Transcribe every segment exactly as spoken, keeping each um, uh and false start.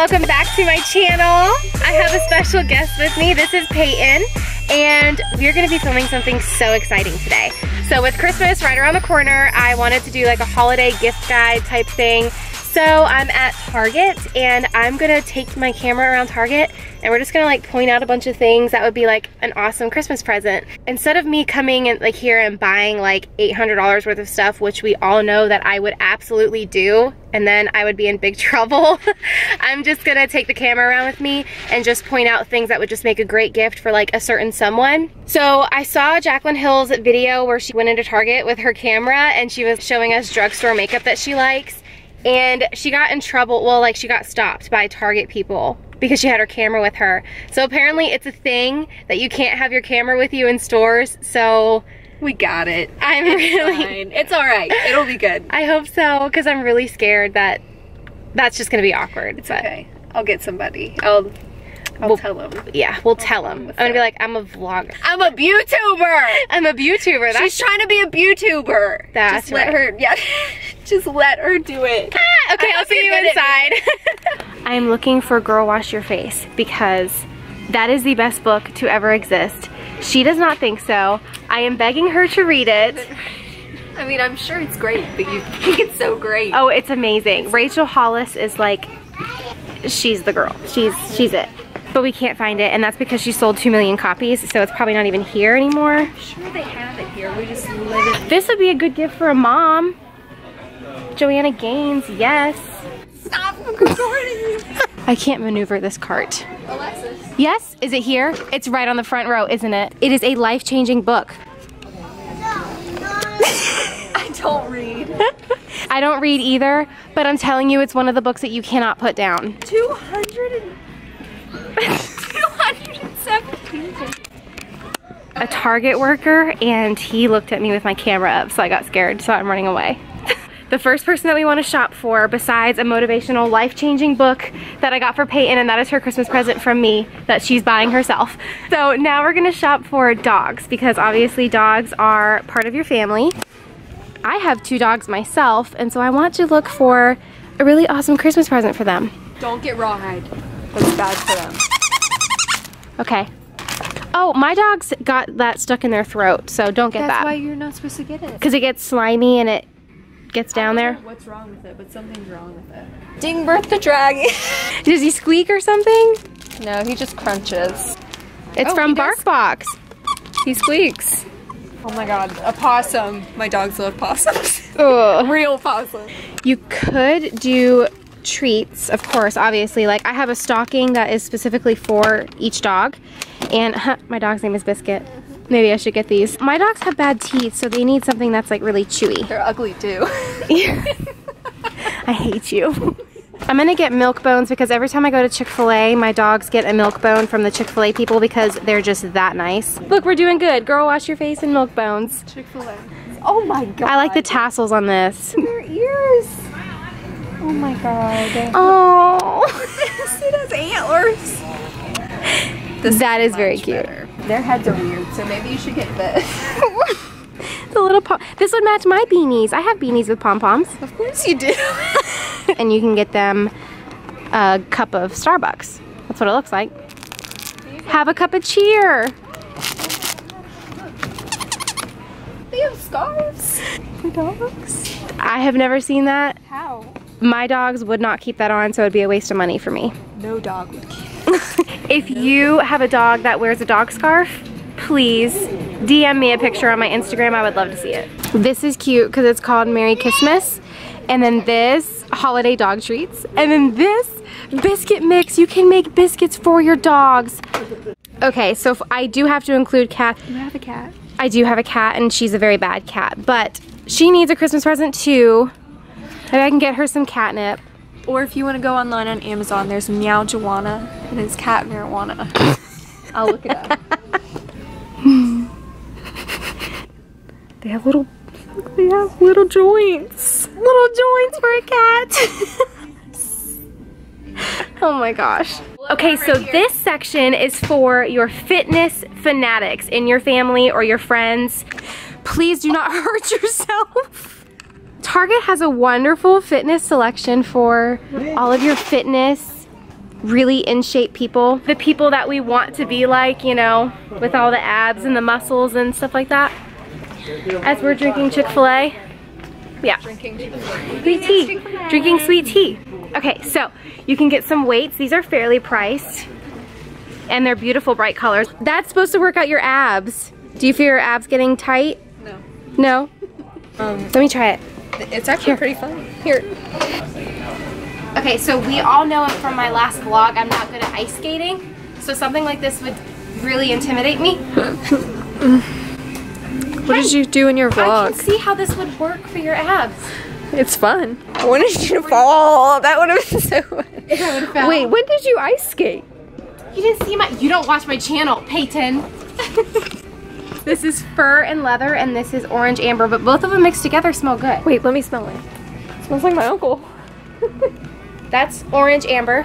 welcome back to my channel. I have a special guest with me. This is Peyton, and we're gonna be filming something so exciting today. So with Christmas right around the corner, I wanted to do like a holiday gift guide type thing. So I'm at Target, and I'm gonna take my camera around Target, and we're just gonna like point out a bunch of things that would be like an awesome Christmas present. Instead of me coming and like here and buying like eight hundred dollars worth of stuff, which we all know that I would absolutely do, and then I would be in big trouble, I'm just gonna take the camera around with me and just point out things that would just make a great gift for like a certain someone. So I saw Jaclyn Hill's video where she went into Target with her camera and she was showing us drugstore makeup that she likes. And she got in trouble, well, like she got stopped by Target people because she had her camera with her. So apparently it's a thing that you can't have your camera with you in stores, so. We got it. I'm it's really. Fine. It's all right, it'll be good. I hope so, because I'm really scared that that's just gonna be awkward. It's but. okay, I'll get somebody. I'll, I'll we'll, tell them. Yeah, we'll tell them. I'm gonna be like, I'm a vlogger. I'm a BeauTuber! I'm a BeauTuber. That's She's trying to be a BeauTuber. That's Just let right. her, yeah. Just let her do it. Ah, okay, I'll see you inside. I'm looking for Girl Wash Your Face because that is the best book to ever exist. She does not think so. I am begging her to read it. I mean, I'm sure it's great, but you think it's so great. Oh, it's amazing. Rachel Hollis is like, she's the girl. She's she's it. But we can't find it, and that's because she sold two million copies, so it's probably not even here anymore. I'm sure they have it here. We just live it. This would be a good gift for a mom. Joanna Gaines, yes. Stop recording. I can't maneuver this cart. Alexis. Yes? Is it here? It's right on the front row, isn't it? It is a life-changing book. I don't read. I don't read either, but I'm telling you, it's one of the books that you cannot put down. two hundred two hundred seventeen. A Target worker, and he looked at me with my camera up, so I got scared, so I'm running away. The first person that we want to shop for, besides a motivational, life-changing book that I got for Peyton, and that is her Christmas present from me that she's buying herself. So now we're gonna shop for dogs, because obviously dogs are part of your family. I have two dogs myself, and so I want to look for a really awesome Christmas present for them. Don't get rawhide. That's bad for them. Okay. Oh, my dogs got that stuck in their throat, so don't get That's that. why you're not supposed to get it. Because it gets slimy and it gets down there. What's wrong with it? But something's wrong with it. Ding, birth the dragon. Does he squeak or something? No, he just crunches. It's Oh, from he does? BarkBox. He squeaks. Oh my god, a possum. My dogs love possums. Ugh. Real possum. You could do treats, of course, obviously. Like I have a stocking that is specifically for each dog. And huh, my dog's name is Biscuit. Maybe I should get these. My dogs have bad teeth, so they need something that's like really chewy. They're ugly too. I hate you. I'm gonna get milk bones because every time I go to Chick-fil-A, my dogs get a milk bone from the Chick-fil-A people because they're just that nice. Look, we're doing good. Girl, wash your face and milk bones. Chick-fil-A. Oh my god. I like the tassels on this. Their ears. Oh my god. Oh. It has antlers. This That is very much cute. better. Their heads are weird, so maybe you should get this. The little pom. This would match my beanies. I have beanies with pom-poms. Of course you do. And you can get them a cup of Starbucks. That's what it looks like. Have a cup of cheer. They have scarves for dogs. I have never seen that. How? My dogs would not keep that on, so it'd be a waste of money for me. No dog would keep. If you have a dog that wears a dog scarf, please D M me a picture on my Instagram. I would love to see it. This is cute because it's called Merry Christmas. And then this, holiday dog treats. And then this, biscuit mix. You can make biscuits for your dogs. Okay, so if I do have to include cat. You have a cat. I do have a cat, and she's a very bad cat. But she needs a Christmas present too. Maybe I can get her some catnip. Or if you want to go online on Amazon, there's Meow Joanna, and it's cat marijuana. I'll look it up. They have little, they have little joints. Little joints for a cat. Oh my gosh. Okay, so this section is for your fitness fanatics in your family or your friends. Please do not hurt yourself. Target has a wonderful fitness selection for all of your fitness really in shape people, the people that we want to be like, you know, with all the abs and the muscles and stuff like that. As we're drinking Chick-fil-A. Yeah. Drinking sweet tea. Drinking sweet tea. Okay, so you can get some weights. These are fairly priced. And they're beautiful bright colors. That's supposed to work out your abs. Do you feel your abs getting tight? No. No? Um, Let me try it. It's actually Here. pretty fun. Here. Okay, so we all know from my last vlog, I'm not good at ice skating. So something like this would really intimidate me. What hey, did you do in your vlog? I can see how this would work for your abs. It's fun. I wanted you to fall. That would have been so fun. If I would have Wait, when did you ice skate? You didn't see my, you don't watch my channel, Peyton. This is fur and leather and this is orange amber, but both of them mixed together smell good. Wait, let me smell it. It smells like my uncle. That's orange amber.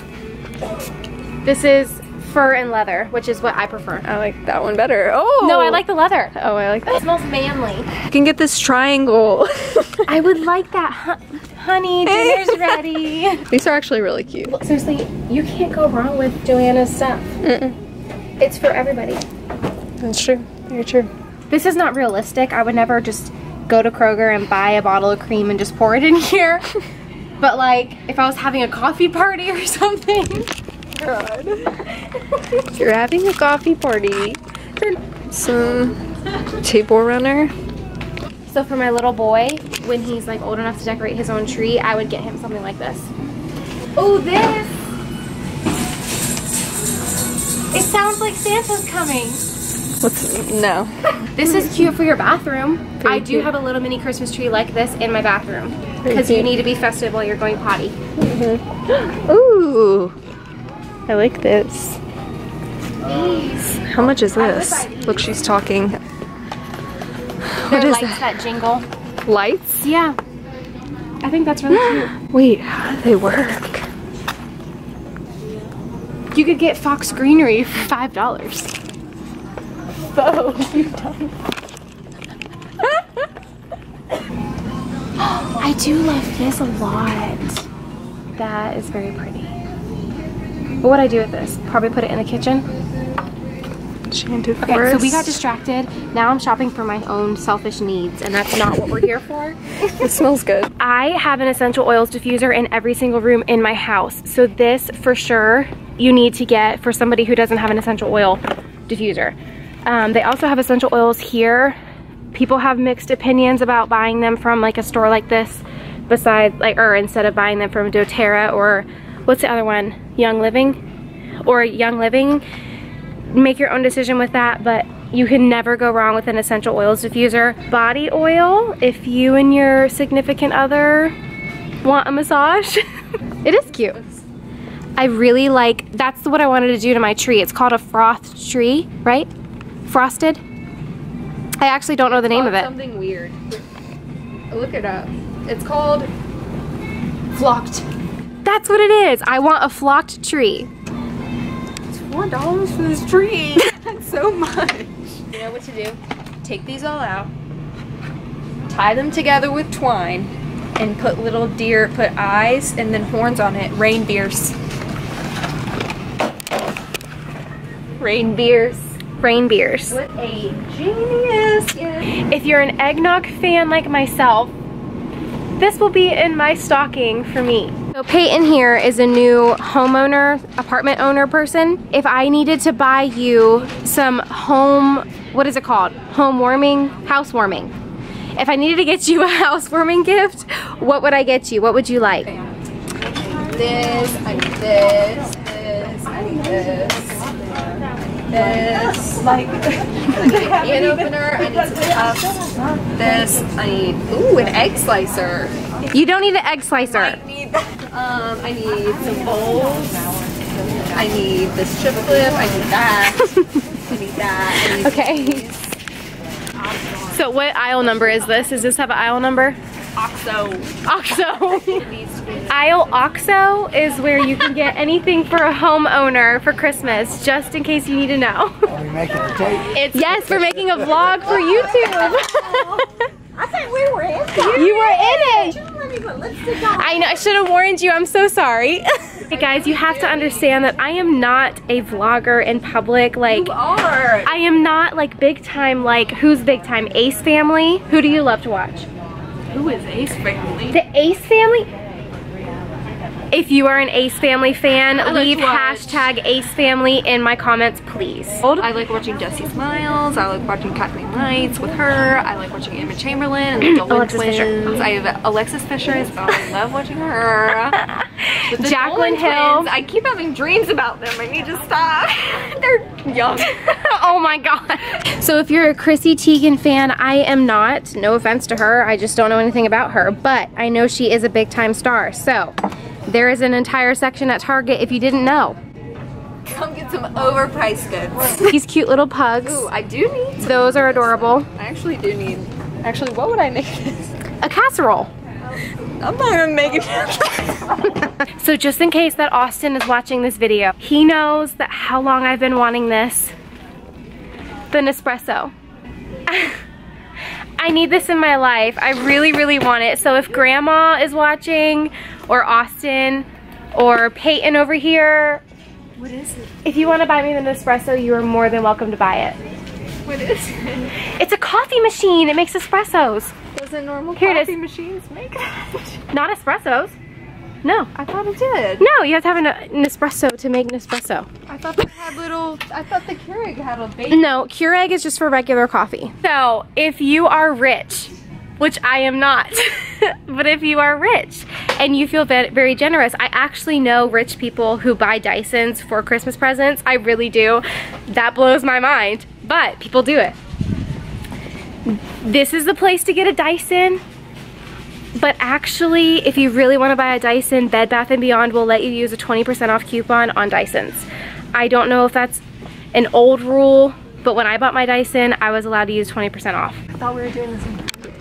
This is fur and leather, which is what I prefer. I like that one better. Oh! No, I like the leather. Oh, I like that. It smells manly. You can get this triangle. I would like that. Hun honey, dinner's ready. These are actually really cute. Seriously, you can't go wrong with Joanna's stuff. Mm-mm. It's for everybody. That's true. Very true. This is not realistic. I would never just go to Kroger and buy a bottle of cream and just pour it in here. But like, if I was having a coffee party or something. God. You're having a coffee party. Some table runner. So for my little boy, when he's like old enough to decorate his own tree, I would get him something like this. Oh, this! It sounds like Santa's coming. What's, no. This is cute for your bathroom. Very I do cute. have a little mini Christmas tree like this in my bathroom. Because you need to be festive while you're going potty. Mm-hmm. Ooh. I like this. These. How much is this? Look, she's talking. They're What is lights that? that jingle. Lights? Yeah. I think that's really cute. Wait, how do they work? You could get Fox Greenery for five dollars. Oh, you dumb. I do love this a lot. That is very pretty. What would I do with this? Probably put it in the kitchen. Enchanted Okay, forest. so we got distracted. Now I'm shopping for my own selfish needs, and that's not what we're here for. It smells good. I have an essential oils diffuser in every single room in my house. So this, for sure, you need to get for somebody who doesn't have an essential oil diffuser. Um, they also have essential oils here. People have mixed opinions about buying them from like a store like this, besides like, or instead of buying them from doTERRA or what's the other one? Young Living or Young Living. Make your own decision with that, but you can never go wrong with an essential oils diffuser. Body oil, if you and your significant other want a massage. It is cute. I really like, that's what I wanted to do to my tree. It's called a frost tree, right? Frosted? I actually don't know the name of it. Something weird. Look it up. It's called Flocked. That's what it is. I want a flocked tree. It's four dollars for this tree. That's so much. You know what to do? Take these all out, tie them together with twine, and put little deer, put eyes and then horns on it. Reindeers. Reindeers. Reindeers. What a genius. Yeah. If you're an eggnog fan like myself, this will be in my stocking for me. So Peyton here is a new homeowner, apartment owner person. If I needed to buy you some home, what is it called? Home warming, housewarming. If I needed to get you a housewarming gift, what would I get you? What would you like? This, I need this, this, I need this. This, like, I need a can opener, I need some cups. This, I need, ooh, an egg slicer. You don't need an egg slicer. I need that. Um, I need some bowls. I need this chip clip. I need that. I need that. I need Okay. these. So what aisle number is this? Does this have an aisle number? Oxo. OXO. Aisle OXO is where you can get anything for a homeowner for Christmas, just in case you need to know. Are we making a tape? It's, yes, we're making a vlog for YouTube. I think we were in it. You were in it. Let me put lipstick on. I know, I should have warned you. I'm so sorry. Hey guys, you have to understand that I am not a vlogger in public. Like, You are. I am not like big time, like, who's big time? Ace Family? Who do you love to watch? Who is Ace Family? The Ace Family? If you are an Ace Family fan, I like leave to watch- hashtag Ace Family in my comments, please. I like watching Dusty Smiles. I like watching Kathleen Lights with her. I like watching Emma Chamberlain and the Dolan Alexis twins. Fisher. I have Alexis Fisher as well. I love watching her. With the Jaclyn Dolan Hill. twins, I keep having dreams about them. I need to stop. They're young. Oh my god. So if you're a Chrissy Teigen fan, I am not. No offense to her, I just don't know anything about her. But I know she is a big time star. So there is an entire section at Target if you didn't know. Come get some overpriced goods. These cute little pugs. Ooh, I do need some. Those are adorable. I actually do need. Actually, what would I make this? A casserole. I'm not gonna make it. So just in case that Austin is watching this video, he knows that how long I've been wanting this. The Nespresso. I need this in my life. I really, really want it. So if Grandma is watching, or Austin, or Peyton over here, What is it? if you want to buy me the Nespresso, you are more than welcome to buy it. What is it? It's a coffee machine. It makes espressos. Doesn't normal Here it coffee is. machines make that? Not espressos. No. I thought it did. No, you have to have an, an espresso to make Nespresso. I thought they had little. I thought the Keurig had a baby. No, Keurig is just for regular coffee. So, if you are rich, which I am not, but if you are rich and you feel ve- very generous, I actually know rich people who buy Dysons for Christmas presents. I really do. That blows my mind, but people do it. This is the place to get a Dyson. But actually, if you really want to buy a Dyson, Bed Bath and Beyond will let you use a twenty percent off coupon on Dysons. I don't know if that's an old rule, but when I bought my Dyson, I was allowed to use twenty percent off. I thought we were doing this in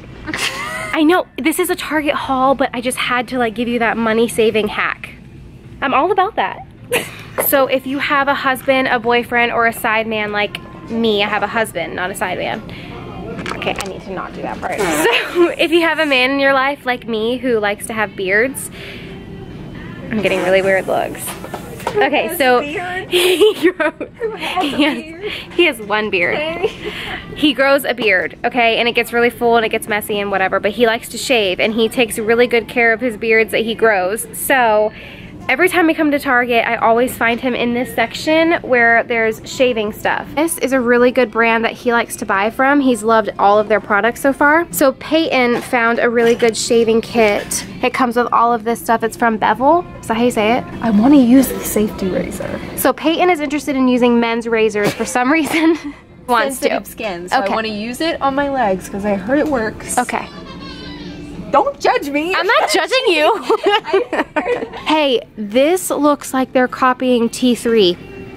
I know, this is a Target haul, but I just had to like give you that money saving hack. I'm all about that. So if you have a husband, a boyfriend, or a side man like me, I have a husband, not a side man. Okay, I need to not do that part. So if you have a man in your life like me who likes to have beards, I'm getting really weird looks. Okay, so he grows, he has, he has one beard. He grows a beard, okay, and it gets really full and it gets messy and whatever, but he likes to shave and he takes really good care of his beards that he grows. So every time we come to Target, I always find him in this section where there's shaving stuff. This is a really good brand that he likes to buy from. He's loved all of their products so far. So Peyton found a really good shaving kit. It comes with all of this stuff. It's from Bevel. Is that how you say it? I want to use the safety razor. So Peyton is interested in using men's razors for some reason. Wants Sensitive to. skin, so Okay. I want to use it on my legs because I heard it works. Okay. Don't judge me. I'm not judging you. Hey, this looks like they're copying T three.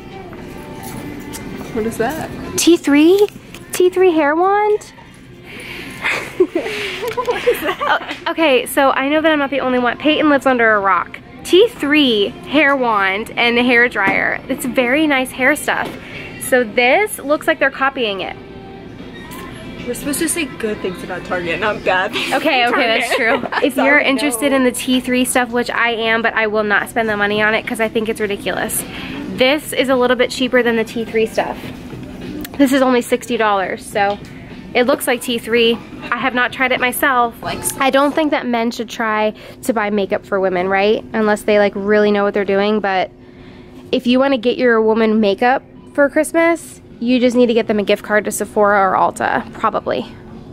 What is that? T three? T three hair wand? Oh, okay, so I know that I'm not the only one. Peyton lives under a rock. T three hair wand and a hair dryer. It's very nice hair stuff. So this looks like they're copying it. We're supposed to say good things about Target, not bad things. Okay, about okay, that's true. Target. If you're Sorry, interested no. in the T three stuff, which I am, but I will not spend the money on it because I think it's ridiculous. This is a little bit cheaper than the T three stuff. This is only sixty dollars, so it looks like T three. I have not tried it myself. I don't think that men should try to buy makeup for women, right? Unless they like really know what they're doing, but if you want to get your woman makeup for Christmas, you just need to get them a gift card to Sephora or Ulta, probably.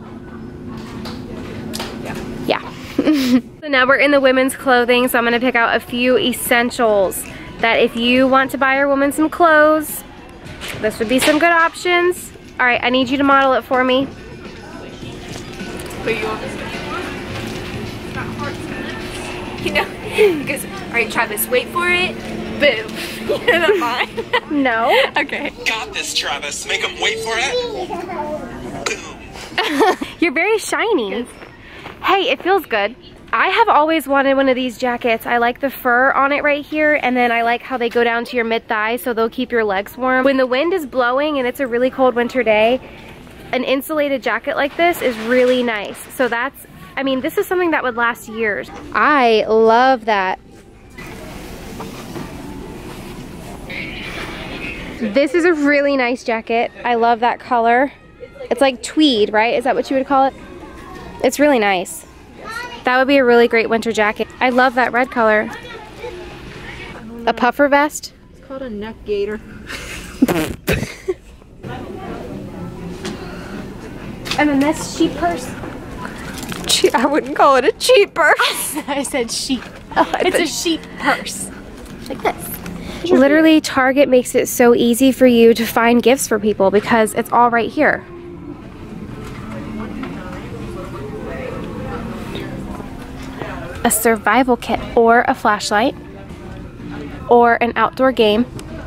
Yeah. Yeah. So now we're in the women's clothing, so I'm gonna pick out a few essentials that if you want to buy your woman some clothes, this would be some good options. All right, I need you to model it for me. But you want this You know, because, all right, Travis, wait for it. Boom. You know that mine? No. Okay. Got this, Travis. Make him wait for it. Boom. You're very shiny. Hey, it feels good. I have always wanted one of these jackets. I like the fur on it right here, and then I like how they go down to your mid-thigh so they'll keep your legs warm. When the wind is blowing and it's a really cold winter day, an insulated jacket like this is really nice. So that's, I mean, this is something that would last years. I love that. This is a really nice jacket. I love that color. It's like tweed, right? Is that what you would call it? It's really nice. That would be a really great winter jacket. I love that red color. A puffer vest. It's called a neck gaiter. And then this sheep purse. I wouldn't call it a cheap purse. I said sheep. Oh, It's a sheep purse. Like this. Literally, Target makes it so easy for you to find gifts for people because it's all right here. A survival kit or a flashlight or an outdoor game.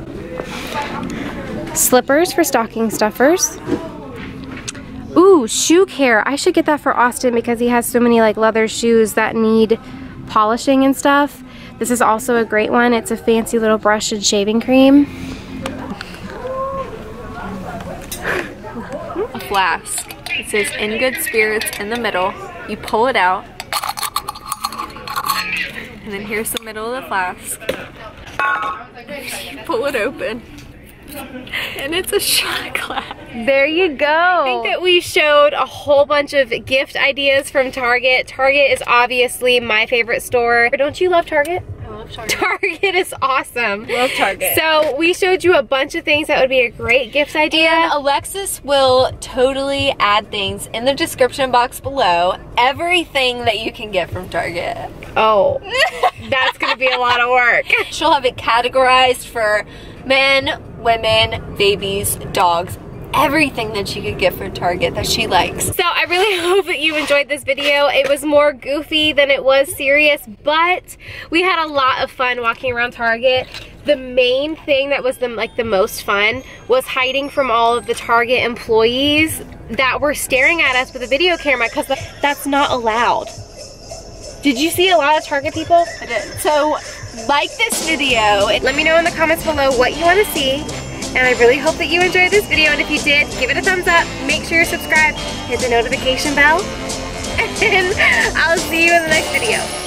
Slippers for stocking stuffers. Ooh, shoe care. I should get that for Austin because he has so many like leather shoes that need polishing and stuff. This is also a great one. It's a fancy little brush and shaving cream. A flask. It says in good spirits in the middle. You pull it out. And then here's the middle of the flask. You pull it open. And it's a shot glass. There you go. I think that we showed a whole bunch of gift ideas from Target. Target is obviously my favorite store. Don't you love Target? I love Target. Target is awesome. Love Target. So we showed you a bunch of things that would be a great gift idea. And Alexis will totally add things in the description box below. Everything that you can get from Target. Oh, that's gonna be a lot of work. She'll have it categorized for men, women, babies, dogs, everything that she could get from Target that she likes. So I really hope that you enjoyed this video. It was more goofy than it was serious, but we had a lot of fun walking around Target. The main thing that was the, like the most fun was hiding from all of the Target employees that were staring at us with a video camera because that's not allowed. Did you see a lot of Target people? I did. So like this video and let me know in the comments below what you want to see. And I really hope that you enjoyed this video, and if you did, give it a thumbs up, make sure you're subscribed, hit the notification bell, and I'll see you in the next video.